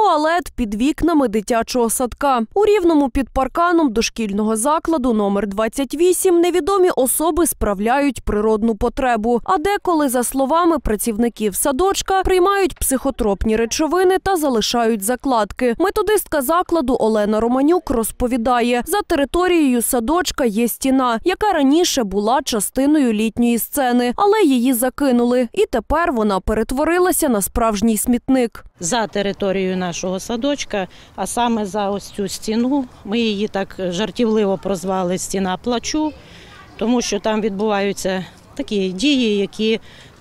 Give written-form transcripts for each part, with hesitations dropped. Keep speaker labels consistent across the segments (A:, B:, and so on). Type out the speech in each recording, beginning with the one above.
A: Туалет під вікнами дитячого садка. У Рівному під парканом дошкільного закладу номер 28 невідомі особи справляють природну потребу. А деколи, за словами працівників садочка, приймають психотропні речовини та залишають закладки. Методистка закладу Олена Романюк розповідає, за територією садочка є стіна, яка раніше була частиною літньої сцени, але її закинули. І тепер вона перетворилася на справжній смітник.
B: За територією нашого садочка, а саме за ось цю стіну, ми її так жартівливо прозвали «Стіна плачу», тому що там відбуваються такі дії, які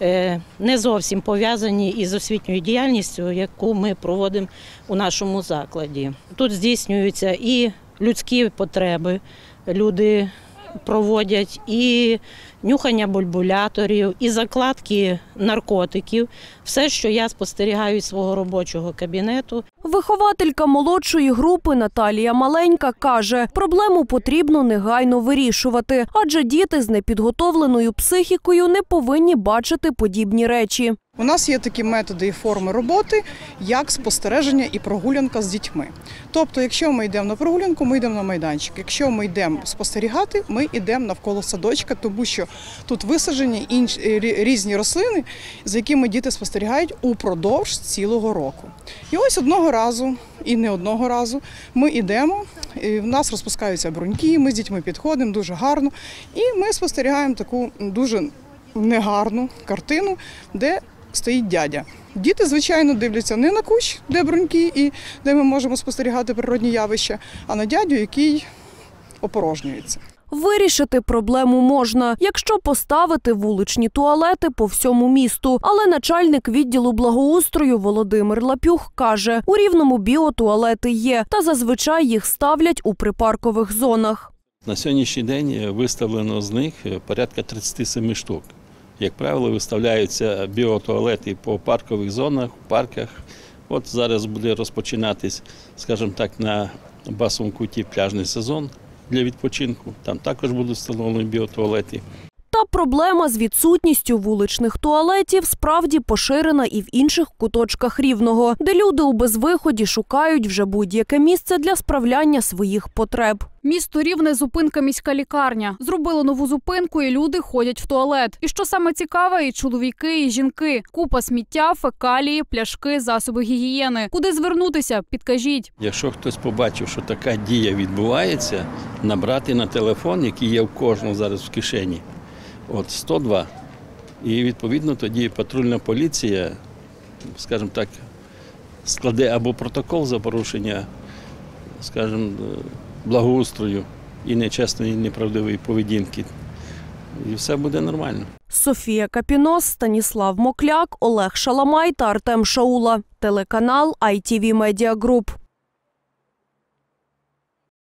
B: не зовсім пов'язані із освітньою діяльністю, яку ми проводимо у нашому закладі. Тут здійснюються і людські потреби, люди проводять і нюхання бульбуляторів, і закладки наркотиків. Все, що я спостерігаю із свого робочого кабінету.
A: Вихователька молодшої групи Наталія Маленька каже, проблему потрібно негайно вирішувати, адже діти з непідготовленою психікою не повинні бачити подібні речі.
C: У нас є такі методи і форми роботи, як спостереження і прогулянка з дітьми. Тобто, якщо ми йдемо на прогулянку, ми йдемо на майданчик. Якщо ми йдемо спостерігати, ми йдемо навколо садочка, тому що тут висаджені різні рослини, за якими діти спостерігають упродовж цілого року. І ось одного разу, і не одного разу, ми йдемо, і в нас розпускаються бруньки, ми з дітьми підходимо дуже гарно, і ми спостерігаємо таку дуже негарну картину, де стоїть дядя. Діти, звичайно, дивляться не на кущ, де бруньки і де ми можемо спостерігати природні явища, а на дядю, який опорожнюється.
A: Вирішити проблему можна, якщо поставити вуличні туалети по всьому місту. Але начальник відділу благоустрою Володимир Лапюх каже, у Рівному біотуалети є, та зазвичай їх ставлять у припаркових зонах.
D: На сьогоднішній день виставлено з них порядка 37 штук. Як правило, виставляються біотуалети по паркових зонах, парках. От зараз буде розпочинатись, скажімо так, на Басовому куті пляжний сезон для відпочинку. Там також будуть встановлені біотуалети.
A: Та проблема з відсутністю вуличних туалетів справді поширена і в інших куточках Рівного, де люди у безвиході шукають вже будь-яке місце для справляння своїх потреб.
E: Місто Рівне – зупинка міська лікарня. Зробили нову зупинку і люди ходять в туалет. І що саме цікаве, і чоловіки, і жінки. Купа сміття, фекалії, пляшки, засоби гігієни. Куди звернутися? Підкажіть.
D: Якщо хтось побачив, що така дія відбувається, набрати на телефон, який є в кожного зараз в кишені, 102. І відповідно тоді патрульна поліція, скажімо так, складе або протокол за порушення, скажімо, благоустрою і нечесної, і неправдивої поведінки. І все буде нормально.
A: Софія Капінос, Станіслав Мокляк, Олег Шаламай та Артем Шаула. Телеканал ITV Media Group.